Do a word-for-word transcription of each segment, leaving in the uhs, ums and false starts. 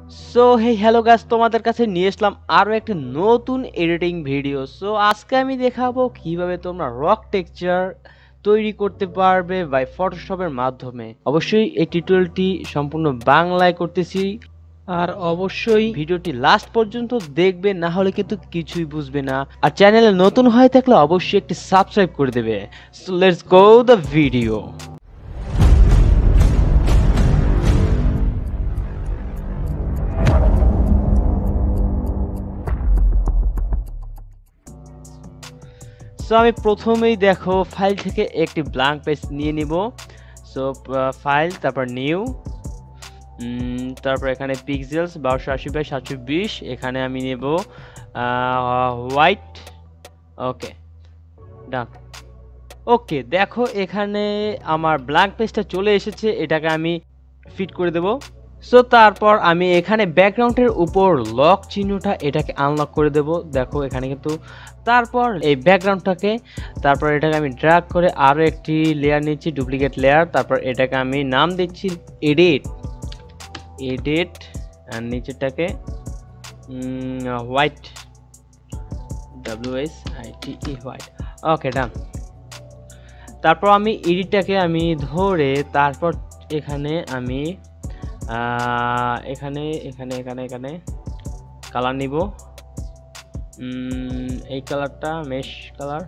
So hey hello guys, তোমাদের কাছে নিয়ে আসলাম আরো একটা নতুন এডিটিং ভিডিও। সো আজকে আমি দেখাবো কিভাবে তোমরা রক টেক্সচার তৈরি করতে পারবে বাই ফটোশপের মাধ্যমে। অবশ্যই এই টিউটোরিয়ালটি সম্পূর্ণ বাংলায় করতেছি, আর অবশ্যই ভিডিওটি লাস্ট পর্যন্ত দেখবে, না হলে কিন্তু কিছুই বুঝবে না। আর চ্যানেলে নতুন হয়ে থাকলে অবশ্যই একটি সাবস্ক্রাইব করে দেবে। So let's go the video. সো আমি প্রথমেই দেখো ফাইল থেকে একটি ব্ল্যাঙ্ক পেজ নিয়ে নিব। সো ফাইল, তারপর নিউ, তারপর এখানে পিক্সেলস বারোশো আশি বাই সাতশো বিশ, এখানে আমি নেব হোয়াইট। ওকে, ডান। ওকে, দেখো এখানে আমার ব্ল্যাঙ্ক পেজটা চলে এসেছে, এটাকে আমি ফিট করে দেব। সো তারপর আমি এখানে ব্যাকগ্রাউন্ডের উপর লক চিহ্নটা এটাকে আনলক করে দেব। দেখো এখানে কিন্তু তারপর এই ব্যাকগ্রাউন্ডটাকে, তারপর এটাকে আমি ড্র্যাগ করে আরও একটি লেয়ার নিচ্ছি, ডুপ্লিকেট লেয়ার। তারপর এটাকে আমি নাম দিচ্ছি এডিট এডিট আর নিচেরটাকে white, W S I T E white. Okay, done. তারপর আমি এডিটটাকে আমি ধরে তারপর এখানে আমি এখানে এখানে এখানে এখানে কালার নিব। এই কালারটা মেশ কালার,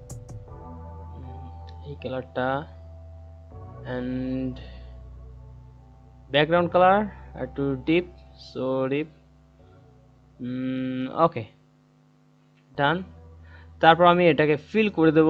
এই কালারটা অ্যান্ড ব্যাকগ্রাউন্ড কালার একটু deep, so deep. Okay, done. তারপর আমি এটাকে ফিল করে দেব।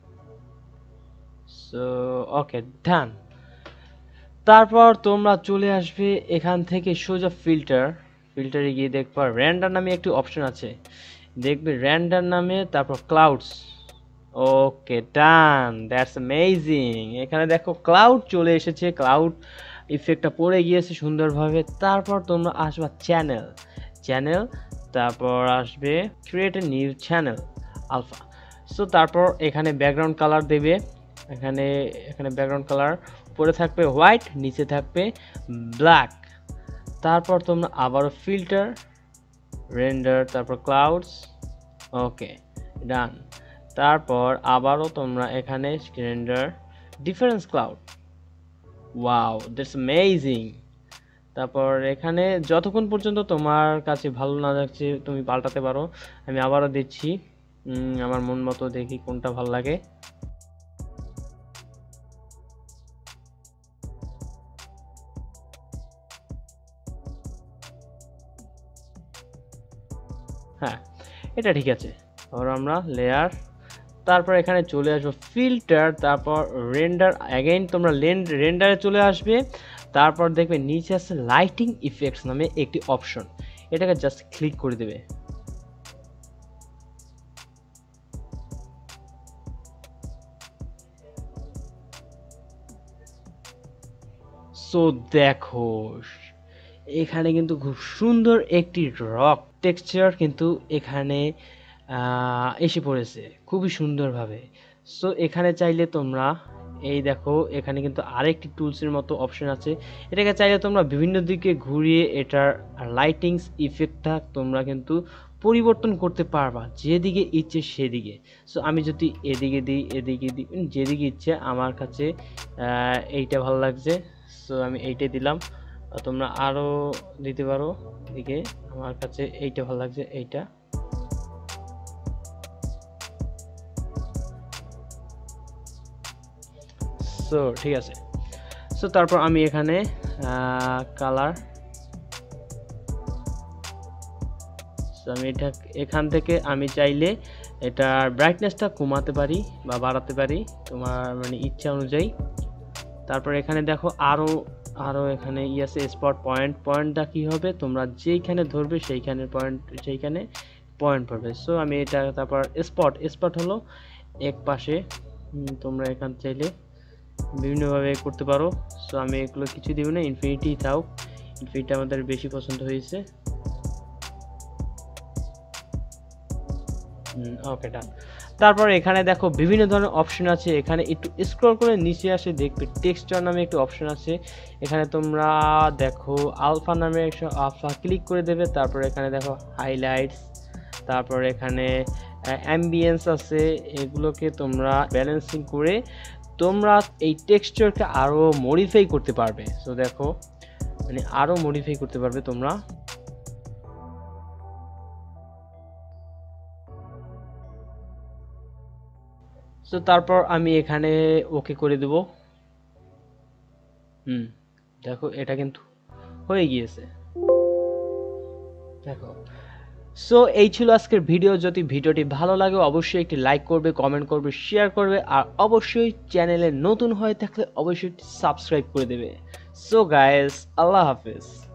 So okay, done. তারপর তোমরা চলে আসবে এখান থেকে সোজা ফিল্টার, ফিল্টারে গিয়ে দেখবা রেন্ডার নামে একটি অপশন আছে, দেখবে রেন্ডার নামে, তারপর clouds. Okay, done, that's amazing. এখানে দেখো ক্লাউড চলে এসেছে, ক্লাউড ইফেক্টটা পড়ে গিয়েছে সুন্দরভাবে। তারপর তোমরা আসবা চ্যানেল, চ্যানেল, তারপর আসবে create a new channel alpha. So তারপর এখানে ব্যাকগ্রাউন্ড কালার দেবে, এখানে এখানে ব্যাকগ্রাউন্ড কালার উপরে থাকবে হোয়াইট, নিচে থাকবে ব্ল্যাক। তারপর তোমরা আবারও ফিল্টার, রেন্ডার, তারপর ক্লাউডস। Okay, done. তারপর আবারও তোমরা এখানে render difference cloud. Wow, that's amazing. তারপর এখানে যতক্ষণ পর্যন্ত তোমার কাছে ভালো না লাগছে তুমি পাল্টাতে পারো। আমি আবারও দিচ্ছি, আমার মন মতো, দেখি কোনটা ভালো লাগে। হ্যাঁ, এটা ঠিক আছে। আর আমরা লেয়ার, তারপর এখানে চলে আসবো ফিল্টার, তারপর রেন্ডার। অ্যাগেইন তোমরা রেন্ডারে চলে আসবে, তারপর দেখবে নিচে আছে লাইটিং ইফেক্টস নামে একটি অপশন, এটাকে জাস্ট ক্লিক করে দেবে। সো দেখো এখানে কিন্তু খুব সুন্দর একটি রক টেক্সচার কিন্তু এখানে এসে পড়েছে খুবই সুন্দরভাবে। সো এখানে চাইলে তোমরা এই দেখো এখানে কিন্তু আরেকটি টুলসের মতো অপশন আছে, এটাকে চাইলে তোমরা বিভিন্ন দিকে ঘুরিয়ে এটার লাইটিংস ইফেক্টটা তোমরা কিন্তু পরিবর্তন করতে পারবা যেদিকে ইচ্ছে সেদিকে। সো আমি যদি এদিকে দিই, এদিকে দিই, যেদিকে ইচ্ছে। আমার কাছে এইটা ভালো লাগছে, সো আমি এইটাই দিলাম। তোমরা আরও দিতে পারো এদিকে, আমার কাছে এইটা ভালো লাগছে, এইটা। সো ঠিক আছে। সো তারপর আমি এখানে কালার, আমি এটা এখান থেকে আমি চাইলে এটার ব্রাইটনেসটা কমাতে পারি বা বাড়াতে পারি তোমার মানে ইচ্ছা অনুযায়ী। তারপর এখানে দেখো আরও আরও এখানে ই আছে স্পট পয়েন্ট, পয়েন্টটা কী হবে তোমরা যেইখানে ধরবে সেইখানে পয়েন্ট, সেইখানে পয়েন্ট পড়বে। সো আমি এটা, তারপর স্পট, স্পট হলো এক পাশে, তোমরা এখান চাইলে বিভিন্নভাবে করতে পারো। সো আমি এগুলো কিছু দিব না, ইনফিনিটি থাও, ইনফিনিটি আমাদের বেশি পছন্দ হয়েছে। ওকে, ডান। তারপর এখানে দেখো বিভিন্ন ধরনের অপশন আছে, এখানে একটু স্ক্রল করে নিচে আসে দেখবে টেক্সচার নামে একটু অপশন আছে, এখানে তোমরা দেখো আলফা নামে একটা আলফা ক্লিক করে দেবে। তারপর এখানে দেখো হাইলাইটস, তারপর এখানে অ্যাম্বিয়েন্স আছে, এগুলোকে তোমরা ব্যালেন্সিং করে তোমরা এই টেক্সচারকে আরও মডিফাই করতে পারবে। সো দেখো মানে আরও মডিফাই করতে পারবে তোমরা। সো তারপর আমি এখানে ওকে করে দেব। হুম দেখো এটা কিন্তু হয়ে গিয়েছে দেখো। সো এই ছিল আজকের ভিডিও। যদি ভিডিওটি ভালো লাগে অবশ্যই একটি লাইক করবে, কমেন্ট করবে, শেয়ার করবে, আর অবশ্যই চ্যানেলে নতুন হয়ে থাকলে অবশ্যই সাবস্ক্রাইব করে দেবে। সো গাইস, আল্লাহ হাফেজ।